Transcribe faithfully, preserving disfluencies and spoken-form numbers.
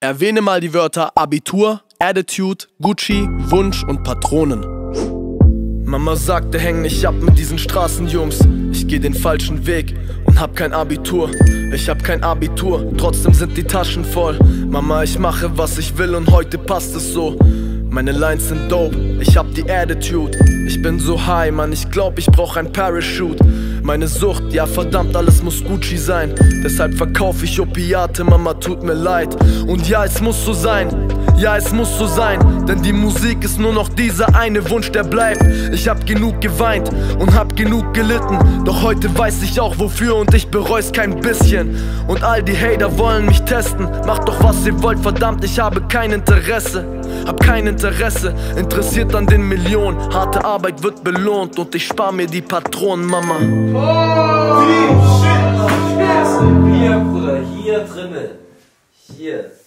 Erwähne mal die Wörter Abitur, Attitude, Gucci, Wunsch und Patronen. Mama sagte, häng nicht ab mit diesen Straßenjungs. Ich geh den falschen Weg und hab kein Abitur. Ich hab kein Abitur, trotzdem sind die Taschen voll. Mama, ich mache was ich will und heute passt es so. Meine Lines sind dope, ich hab die Attitude. Ich bin so high, Mann, ich glaub, ich brauch ein Parachute. Meine Sucht, ja verdammt, alles muss Gucci sein. Deshalb verkauf ich Opiate, Mama, tut mir leid. Und ja, es muss so sein, ja, es muss so sein. Denn die Musik ist nur noch dieser eine Wunsch, der bleibt. Ich hab genug geweint und hab genug gelitten. Doch heute weiß ich auch wofür und ich bereu's kein bisschen. Und all die Hater wollen mich testen. Macht doch was ihr wollt, verdammt, ich habe kein Interesse. Hab kein Interesse, interessiert an den Millionen. Harte Arbeit wird belohnt und ich spar mir die Patronen, Mama. Oh, shit! Hier, Bruder, hier drinne. Hier.